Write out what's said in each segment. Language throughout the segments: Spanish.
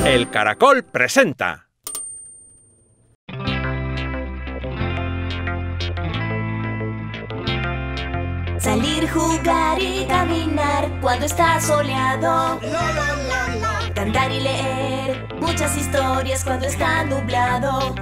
El Caracol presenta. Salir, jugar y caminar cuando está soleado. Cantar y leer muchas historias cuando está nublado.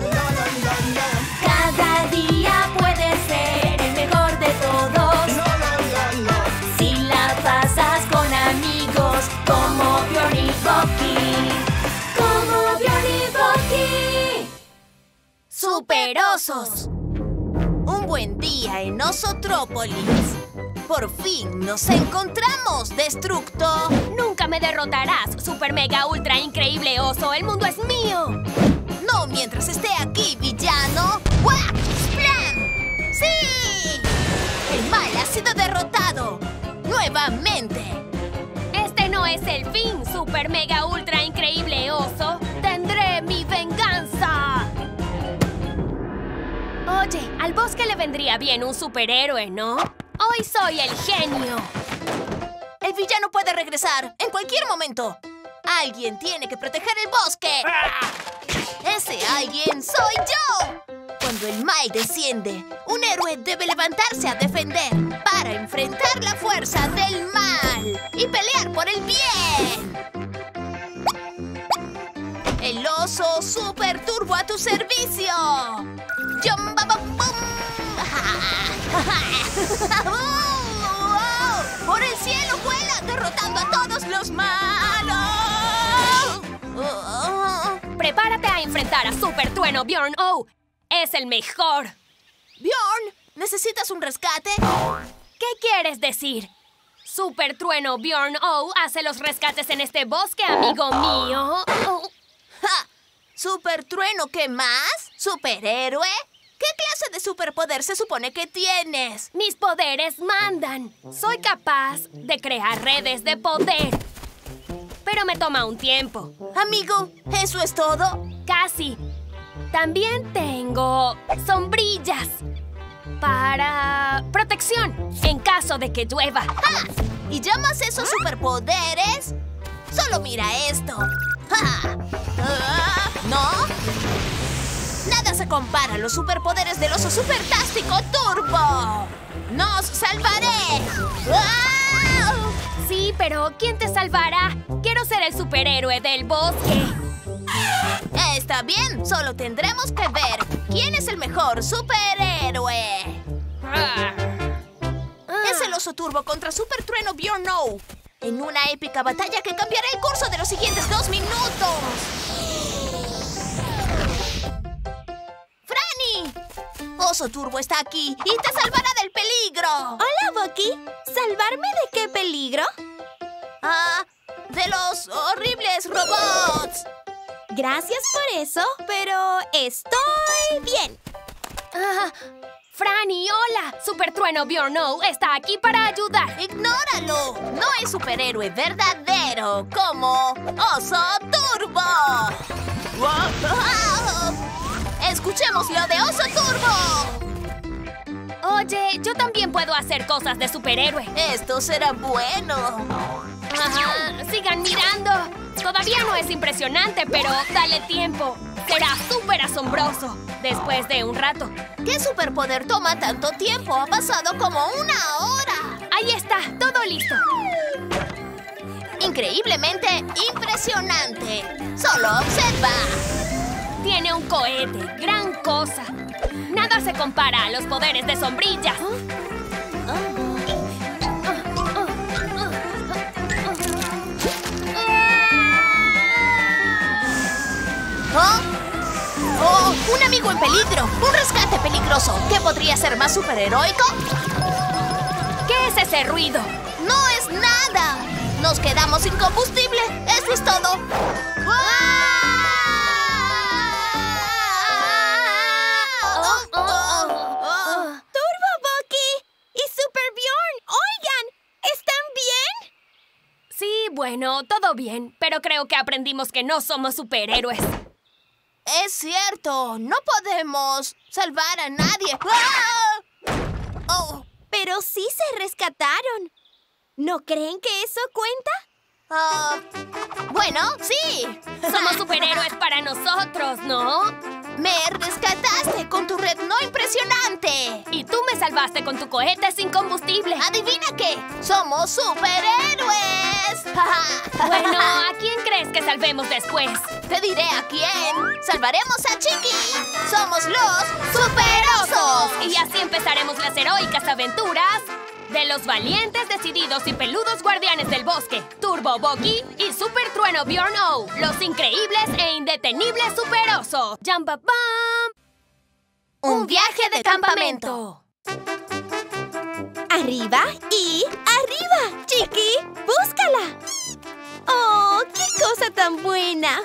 Cada día puede ser el mejor de todos si la pasas con amigos como Bjorn y Bucky. Como Bjorn y Bucky. ¡Superosos! Un buen día en Osotrópolis. ¡Por fin nos encontramos, Destructo! ¡Nunca me derrotarás, super mega ultra increíble oso! ¡El mundo es mío! ¡No mientras esté aquí, villano! ¡Whack! ¡Splam! ¡Sí! El mal ha sido derrotado. ¡Nuevamente! Este no es el fin, super mega ultra increíble oso. ¡Tendré mi venganza! Oye, al bosque le vendría bien un superhéroe, ¿no? Hoy soy el genio. El villano puede regresar en cualquier momento. Alguien tiene que proteger el bosque. Ese alguien soy yo. Cuando el mal desciende, un héroe debe levantarse a defender para enfrentar la fuerza del mal y pelear por el bien. El oso super turbo a tu servicio. ¡Por el cielo vuela, derrotando a todos los malos! Prepárate a enfrentar a Super Trueno Bjorn O. ¡Es el mejor! Bjorn, ¿necesitas un rescate? ¿Qué quieres decir? Super Trueno Bjorn O hace los rescates en este bosque, amigo mío. ¡Ja! ¿Super Trueno qué más? ¿Superhéroe? ¿Qué clase de superpoder se supone que tienes? Mis poderes mandan. Soy capaz de crear redes de poder. Pero me toma un tiempo. Amigo, ¿eso es todo? Casi. También tengo sombrillas para protección en caso de que llueva. ¡Ja! ¿Y llamas esos superpoderes? Solo mira esto. ¡Ja! ¿No? Nada se compara a los superpoderes del oso supertástico turbo. ¡Nos salvaré! ¡Wow! Sí, pero ¿quién te salvará? Quiero ser el superhéroe del bosque. Está bien, solo tendremos que ver quién es el mejor superhéroe. Es el oso turbo contra Super Trueno Bjorn O en una épica batalla que cambiará el curso de los siguientes 2 minutos. ¡Franny! Oso Turbo está aquí y te salvará del peligro. Hola, Bucky. ¿Salvarme de qué peligro? De los horribles robots. Gracias por eso, pero estoy bien. Franny, hola. Super Trueno Bjorn O está aquí para ayudar. ¡Ignóralo! No es superhéroe verdadero como Oso Turbo. ¡Wow! ¡Escuchemos lo de Oso Turbo! Oye, yo también puedo hacer cosas de superhéroe. Esto será bueno. Sigan mirando. Todavía no es impresionante, pero dale tiempo. Será súper asombroso después de un rato. ¿Qué superpoder toma tanto tiempo? Ha pasado como 1 hora. Ahí está, todo listo. Increíblemente impresionante. Solo observa. Tiene un cohete, gran cosa. Nada se compara a los poderes de sombrillas. ¡Oh! ¡Un amigo en peligro! ¡Un rescate peligroso! ¿Qué podría ser más superheroico? ¿Qué es ese ruido? ¡No es nada! ¡Nos quedamos sin combustible! ¡Eso es todo! ¡Turbo, Bucky! ¡Y Super Bjorn! ¡Oigan! ¿Están bien? Sí, bueno, todo bien. Pero creo que aprendimos que no somos superhéroes. Es cierto, no podemos salvar a nadie. ¡Ah! Pero sí se rescataron. ¿No creen que eso cuenta? Bueno, sí. Somos superhéroes para nosotros, ¿no? Me rescataste con tu red no impresionante. Y tú me salvaste con tu cohete sin combustible. ¿Adivina qué? ¡Somos superhéroes! Bueno, ¿a quién crees que salvemos después? Te diré a quién. ¡Salvaremos a Chiqui! ¡Somos los Superosos! Y así empezaremos las heroicas aventuras de los valientes, decididos y peludos guardianes del bosque, Turbo Bucky y Super Trueno Bjorn O, los increíbles e indetenibles superosos. ¡Jamba Bam! Un viaje de campamento. ¡Arriba y arriba! ¡Chiqui, búscala! ¡Oh, qué cosa tan buena!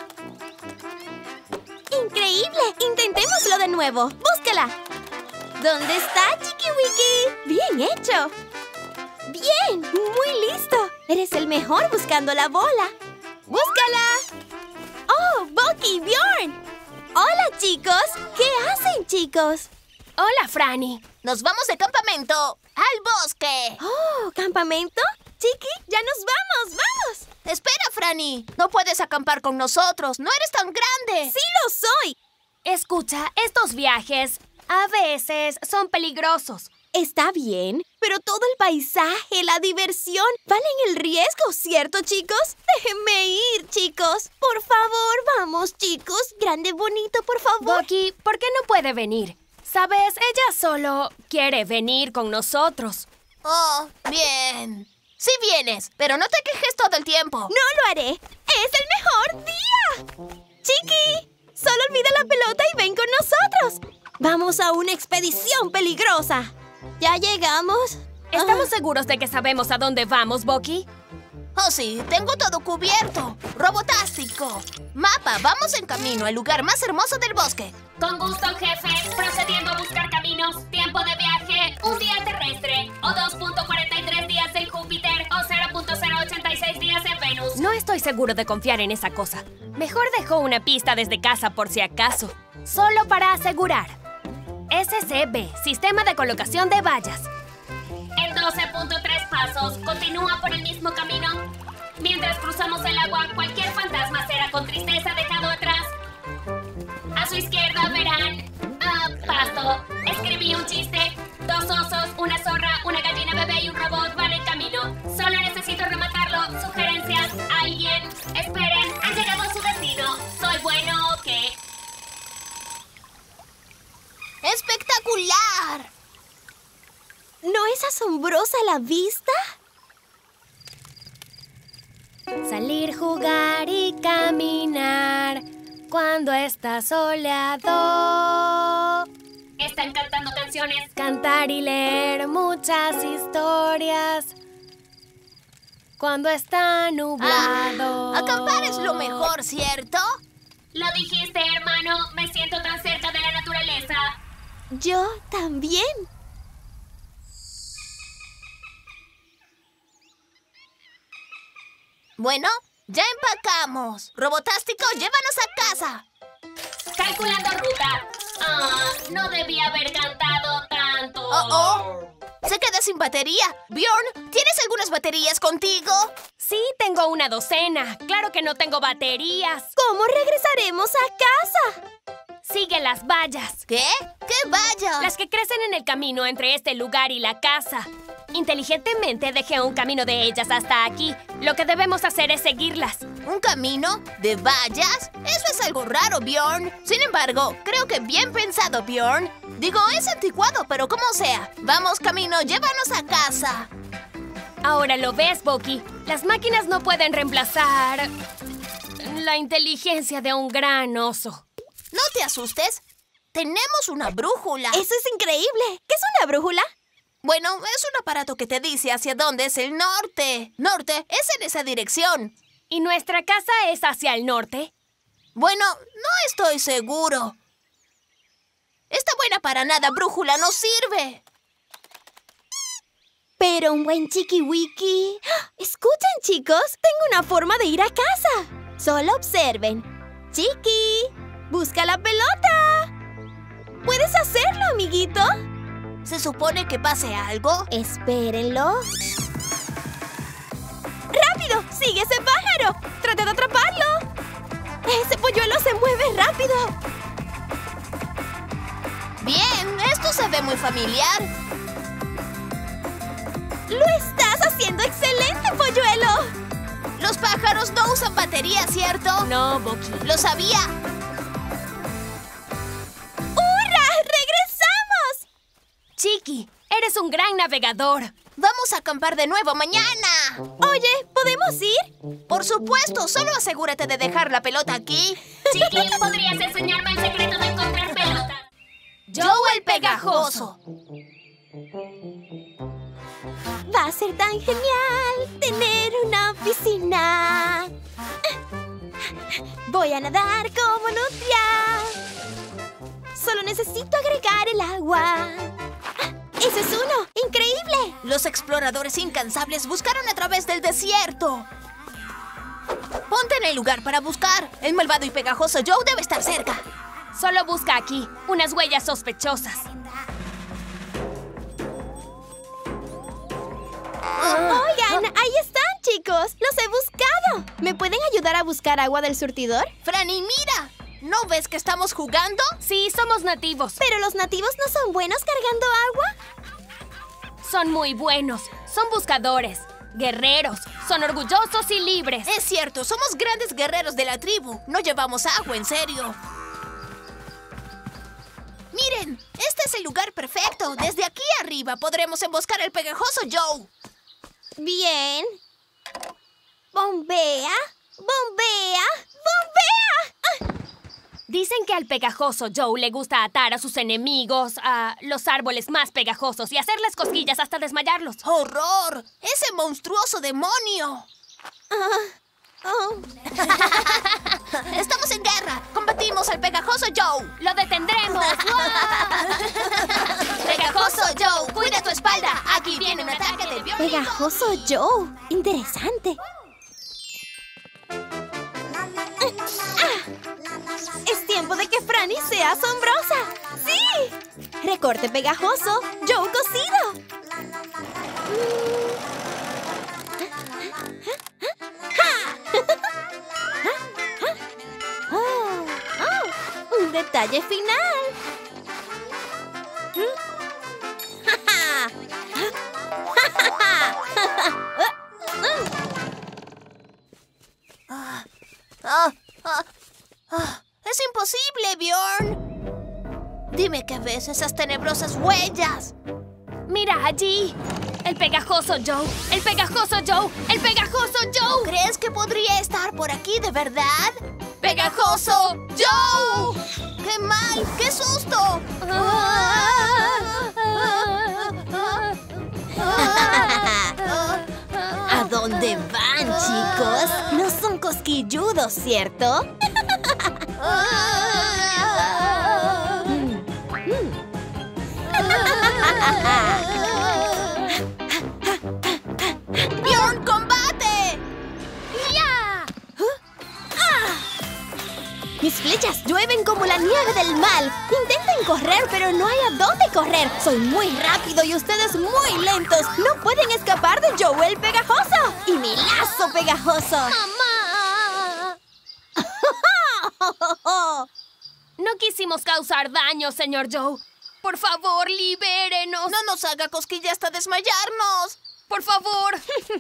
¡Increíble! Intentémoslo de nuevo. ¡Búscala! ¿Dónde está, Chiqui Wiki? ¡Bien hecho! ¡Bien! ¡Muy listo! Eres el mejor buscando la bola. ¡Búscala! ¡Oh, Bucky, Bjorn! ¡Hola, chicos! ¿Qué hacen, chicos? Hola, Franny. Nos vamos de campamento al bosque. ¡Oh, campamento! Chiqui, ya nos vamos, ¡vamos! Espera, Franny. No puedes acampar con nosotros. No eres tan grande. ¡Sí lo soy! Escucha, estos viajes a veces son peligrosos. Está bien, pero todo el paisaje, la diversión, valen el riesgo, ¿cierto, chicos? Déjenme ir, chicos. Por favor, vamos, chicos. Grande, bonito, por favor. Bucky, ¿por qué no puede venir? ¿Sabes? Ella solo quiere venir con nosotros. Oh, bien. Sí vienes, pero no te quejes todo el tiempo. No lo haré. ¡Es el mejor día! Chiqui, solo olvida la pelota y ven con nosotros. Vamos a una expedición peligrosa. ¿Ya llegamos? ¿Estamos seguros de que sabemos a dónde vamos, Bucky? Oh, sí, tengo todo cubierto. Robotástico. Mapa, vamos en camino al lugar más hermoso del bosque. Con gusto, jefe. Procediendo a buscar caminos. Tiempo de viaje, un día terrestre. O 2.43 días en Júpiter. O 0.086 días en Venus. No estoy seguro de confiar en esa cosa. Mejor dejo una pista desde casa por si acaso. Solo para asegurar. SCB, Sistema de Colocación de Vallas. En 12.3 pasos, continúa por el mismo camino. Mientras cruzamos el agua, cualquier fantasma será con tristeza dejado atrás. A su izquierda verán... pasto. Escribí un chiste. 2 osos, una zorra, una gallina bebé y un robot van en camino. Solo necesito rematarlo. Sugerencias. ¿Alguien? Esperen, han llegado a su destino. ¿Soy bueno o qué? ¡Espectacular! ¿No es asombrosa la vista? Salir, jugar y caminar cuando está soleado. Están cantando canciones. Cantar y leer muchas historias cuando está nublado. Acampar es lo mejor, ¿cierto? Lo dijiste, hermano. Me siento tan cerca de la naturaleza. Yo también. Bueno, ya empacamos. Robotástico, llévanos a casa. Calculando ruta. No debía haber cantado tanto. Se queda sin batería. Bjorn, ¿tienes algunas baterías contigo? Sí, tengo una docena. Claro que no tengo baterías. ¿Cómo regresaremos a casa? Sigue las vallas. ¿Qué? ¿Qué vallas? Las que crecen en el camino entre este lugar y la casa. Inteligentemente dejé un camino de ellas hasta aquí. Lo que debemos hacer es seguirlas. ¿Un camino? ¿De vallas? Eso es algo raro, Bjorn. Sin embargo, creo que bien pensado, Bjorn. Digo, es anticuado, pero como sea. Vamos, camino, llévanos a casa. Ahora lo ves, Bucky. Las máquinas no pueden reemplazar la inteligencia de un gran oso. No te asustes. Tenemos una brújula. ¡Eso es increíble! ¿Qué es una brújula? Bueno, es un aparato que te dice hacia dónde es el norte. Norte es en esa dirección. ¿Y nuestra casa es hacia el norte? Bueno, no estoy seguro. Esta buena para nada brújula no sirve. Pero un buen chiquiwiki. Escuchen, chicos, tengo una forma de ir a casa. Solo observen. Chiqui, busca la pelota. ¿Puedes hacerlo, amiguito? ¿Se supone que pase algo? Espérenlo. ¡Rápido! ¡Sigue ese paso! rápido! Bien, esto se ve muy familiar. ¡Lo estás haciendo excelente, polluelo! Los pájaros no usan batería, ¿cierto? No, Boki. Lo sabía. ¡Hurra! ¡Regresamos! Chiqui, eres un gran navegador. Vamos a acampar de nuevo mañana. Oye, ¿podemos ir? Por supuesto, solo asegúrate de dejar la pelota aquí. Chiqui, ¿podrías enseñarme el secreto de encontrar pelotas? Joe el pegajoso. Va a ser tan genial tener una piscina. Voy a nadar como nutria. Solo necesito agregar el agua. ¡Ese es uno! ¡Increíble! Los exploradores incansables buscaron a través del desierto. Ponte en el lugar para buscar. El malvado y pegajoso Joe debe estar cerca. Solo busca aquí unas huellas sospechosas. Oigan, ahí están, chicos. Los he buscado. ¿Me pueden ayudar a buscar agua del surtidor? Franny, mira. ¿No ves que estamos jugando? Sí, somos nativos. Pero los nativos no son buenos cargando agua. Son muy buenos. Son buscadores, guerreros. Son orgullosos y libres. Es cierto, somos grandes guerreros de la tribu. No llevamos agua, en serio. Miren, este es el lugar perfecto. Desde aquí arriba podremos emboscar al pegajoso Joe. Bien. Bombea, bombea, bombea. Dicen que al pegajoso Joe le gusta atar a sus enemigos a los árboles más pegajosos y hacerles cosquillas hasta desmayarlos. ¡Horror! ¡Ese monstruoso demonio! ¡Estamos en guerra! ¡Combatimos al pegajoso Joe! ¡Lo detendremos! ¡Pegajoso Joe! ¡Cuida tu espalda! ¡Aquí viene un ataque del biónico! Pegajoso Joe. Interesante. Es tiempo de que Franny sea asombrosa. ¡Sí! Recorte pegajoso. Joe cocido. Un detalle final. ¡Es imposible, Bjorn! Dime qué ves esas tenebrosas huellas. ¡Mira allí! ¡El pegajoso Joe! ¡El pegajoso Joe! ¡El pegajoso Joe! ¿Crees que podría estar por aquí de verdad? ¡Pegajoso Joe! ¡Qué mal! ¡Qué susto! ¿A dónde van, chicos? No son cosquilludos, ¿cierto? ¡Bjorn, combate! ¡Ya! Mis flechas llueven como la nieve del mal. Intenten correr, pero no hay a dónde correr. Soy muy rápido y ustedes muy lentos. No pueden escapar de Joe el pegajoso y mi lazo pegajoso. ¡Mamá! No quisimos causar daño, señor Joe. Por favor, libérenos. No nos haga cosquilla hasta desmayarnos. Por favor.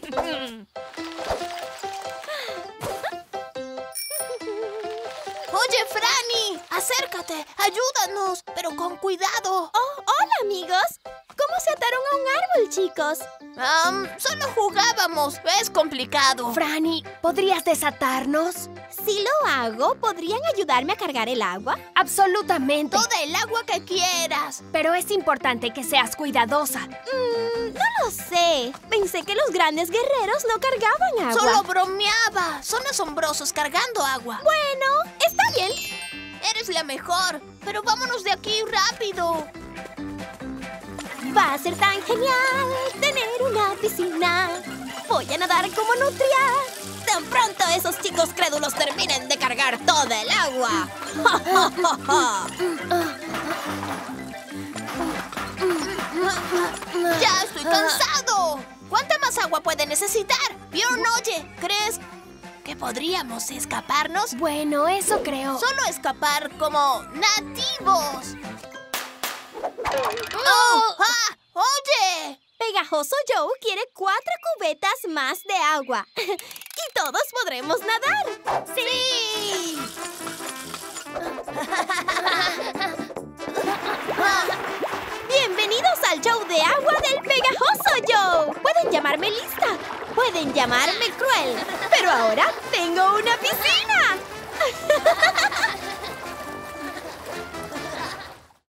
Oye, Franny, acércate, ayúdanos, pero con cuidado. Oh, hola, amigos. ¿Cómo se ataron a un árbol, chicos? Solo jugábamos. Es complicado. Franny, ¿podrías desatarnos? Si lo hago, ¿podrían ayudarme a cargar el agua? Absolutamente. Toda el agua que quieras. Pero es importante que seas cuidadosa. No lo sé. Pensé que los grandes guerreros no cargaban agua. Solo bromeaba. Son asombrosos cargando agua. Bueno, está bien. Eres la mejor. Pero vámonos de aquí rápido. Va a ser tan genial tener una piscina. Voy a nadar como nutria. Tan pronto esos chicos crédulos terminen de cargar toda el agua. ¡Ya estoy cansado! ¿Cuánta más agua puede necesitar? Bjorn, oye, ¿crees ¿Que podríamos escaparnos? Bueno, eso creo. Solo escapar como nativos. ¡Oh! ¡Ah! ¡Oye! Pegajoso Joe quiere 4 cubetas más de agua. Y todos podremos nadar. ¡Sí! Bienvenidos al show de agua del Pegajoso Joe. Pueden llamarme lista, pueden llamarme cruel, pero ahora tengo una piscina.